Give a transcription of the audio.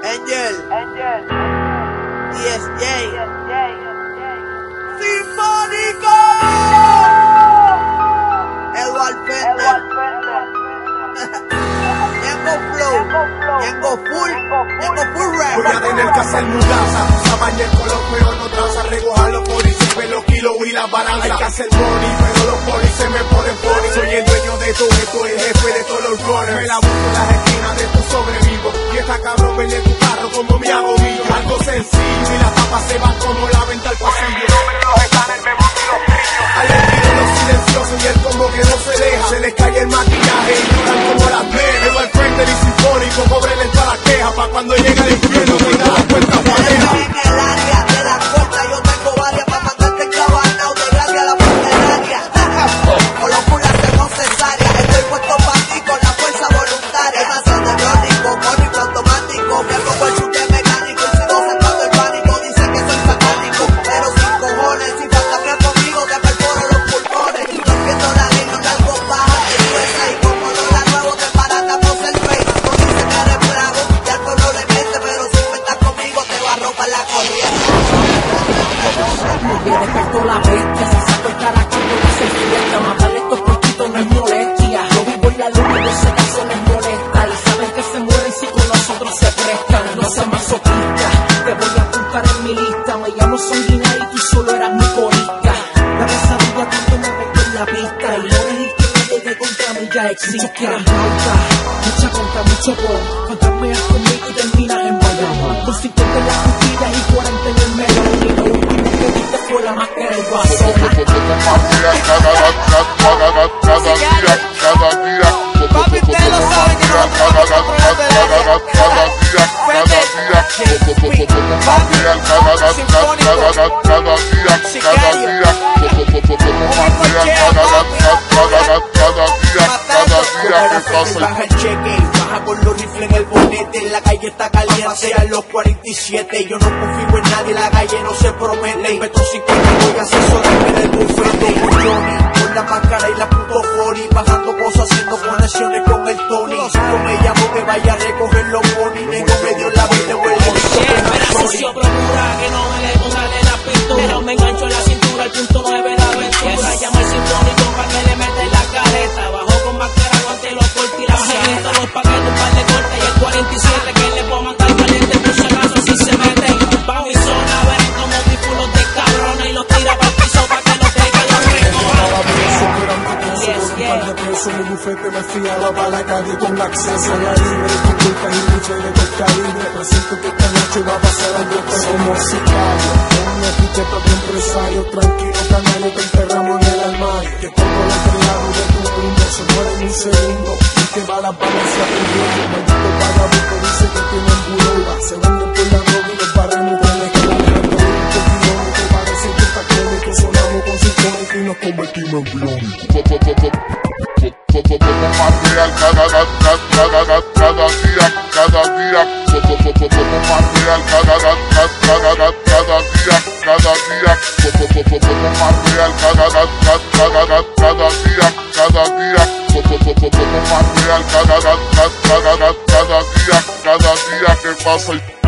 Angel, ESJ, Sinfónico, Edward Fender, Ñengo Flow, Ñengo Full Rap. Voy a tener que hacer mudanza, tamaño el color pero no traza, recojar los polis, siempre los kilos y las balanzas. Hay que hacer money, pero los polis se me ponen pony. Soy el dueño de todo esto, el jefe de todos los runners. Me la busco en las esquinas de tu sobrevivo, y esta cabrón vende tu carro como mi hago mío. Algo sencillo y las tapas se van como la venta al pasillo. Los escáneres me buscan los brillos. Al estilo los silenciosos y el combo que no se deja. Se les cae el maquillaje y lloran como las nenas. Evo al frente y Sinfónico, cóbrele todas las quejas, pa' cuando llegue el infierno tenga las cuentas parejas. En el área de la corta yo tengo varias pa' mandarte encabanao de gracia a la funeraria. Con los culas tengo cesárea, estoy puesto pa' ti con la fuerza voluntaria. Estación de crónico, mónico automático, me pongo el chute mecánico y sigo sentando el pánico. Dice que soy satánico, pero sin cojones, si fantasía conmigo te perforo los pulmones. No entiendo la ley, no salgo baja de USA y como no la nuevo te paratamos el rey. No dice que eres bravo y al pueblo le mete, pero si cuentas conmigo te va a robar la corriente. Me despertó la bestia, se sacó el caracol con la serpiente. Matarle estos poquitos no es molestia. Yo vivo en la luna y yo sé que eso les molesta. Y saben que se mueren si con nosotros se prestan. No seas masoquista, te voy a apuntar en mi lista. Me llamo Sanguina y tú solo eras mi corista. La pesadilla tanto me metió en la pista. Y no dijiste que llegué contra mí ya existe. Muchos quieren pauta, mucha contra mucho por. Contrameas conmigo y terminas en Bayamón. Con 50 en la justicia y 40 en el medio. Y lo último que viste fue la máscara del guasón. Papi, ustedes lo saben que nosotros controlamos de la baja el cheque, baja con los rifles en el bonete. La calle está caliente a los 47. Yo no confío en nadie, la calle no se promete. Metro 50 voy a asesorarme del bufete. Johnny, con la máscara y la puto 40, bajando cosas, haciendo conexiones con el Tony. No me llamo que vaya a recoger los money. Negro me dio la vida, Era sucio, procura que no me le ponga de la pintura. Me engancho en la cintura, el punto 9 de la aventura. Llama al Sinfónico pa' que le mete la careta. Bajo con máscara, guante, los cortes y la maleta. Los paquetes, un par de cortes y el 47 que le puedo mandar caliente por si acaso si se meten. Pa' mi zona, verán como dispulos de cabrones y los tira pa' el piso pa' que los traigan los Mi bufete me fiaba para la calle con acceso a la libre, con culpas y rifles de calibre. Presiento que esta noche va a pasar algo, pero somos sicarios. Con una etiqueta de empresario, tranquilo canario, te enterramos en el armario. Que todo lo creado de tu mundo se muere en un segundo y que va la balanza perdiendo. Maldito vagabundo dice que tienen buloga, se venden por la droga y los barremos de la escuela. Todo kilómetro parece que está crónico, sonamos con Sinfónico y nos convertimos en biónicos. Material cada día, material cada día, material cada día que pasa.